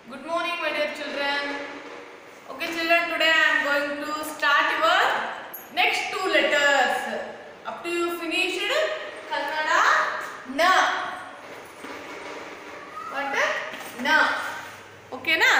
Good morning, my dear children. Okay, children, today I am going to start your next two letters. Up to you finished Kannada na. What? Na. Okay, na.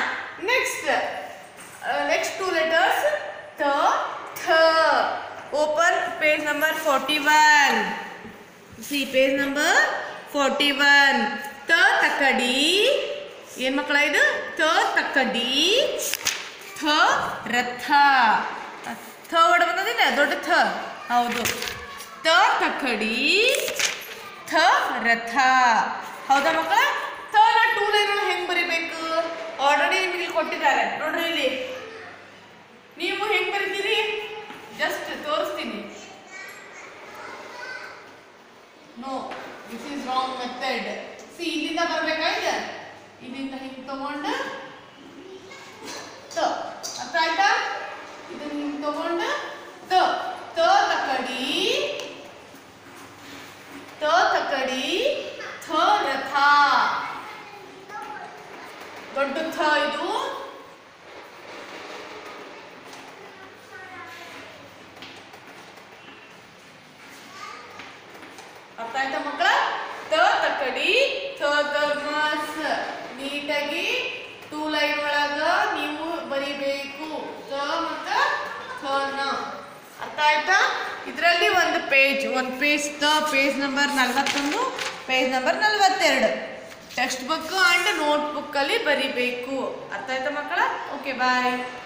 Next two letters tha, tha. Open page number 41. See page number 41. ತ ತಕ್ಕಡಿ ಏನು ಮಕ್ಕಳ ಇದು ತ ತಕ್ಕಡಿ ಥ ರಥ ಥ ಒಡ ಬಂದಿದೆ ದೊಡ್ಡ ಥ ಹೌದು ತ ತಕ್ಕಡಿ ಥ ರಥ ಹೌದಾ ಮಕ್ಕಳ ತ ನ ಟೂ ಲೈನ್ ಹೆಂಗೆ ಬರಿಬೇಕು ಆಲ್ರೆಡಿ ನಿಮಗೆ ಕೊಟ್ಟಿದ್ದಾರೆ ನೋಡ್ರಿ ಇಲ್ಲಿ ನೀವು ಹೆಂಗೆ ಬರಿತೀರಿ ಜಸ್ಟ್ ತೋರಿಸ್ತೀನಿ no this is wrong method see ಇಲ್ಲಿಂದ ಬರಬೇಕಾಯ್ತು ಇಲ್ಲಿಂದ ಹಿಂಗೆ ತಗೊಂಡು ತ ಅರ್ಥ ಆಯ್ತಾ ಇದನ್ನ ಹಿಂಗೆ ತಗೊಂಡು ತ ತ ತಕ್ಕಡಿ ಥ ರಥ ದೊಡ್ಡ ಥ ಇದು ಅರ್ಥ ಆಯ್ತಾ ಮಕ್ಕಳ ತ ತಕ್ಕಡಿ ಥ ಥರ್ಮಸ್ ನೀಟಾಗಿ ಟೂ ಲೈನ್ ಒಳಗ ನೀವು ಬರಿಬೇಕು ತ ಮತ್ತು ಥ ನ ಅರ್ಥ ಆಯ್ತಾ ಇದರಲ್ಲಿ ಒಂದು ಪೇಜ್ ತ page number 41 page number 42 textbook and notebook ಅಲ್ಲಿ ಬರಿಬೇಕು ಅರ್ಥ ಆಯ್ತಾ ಮಕ್ಕಳ ಓಕೆ ಬಾಯ್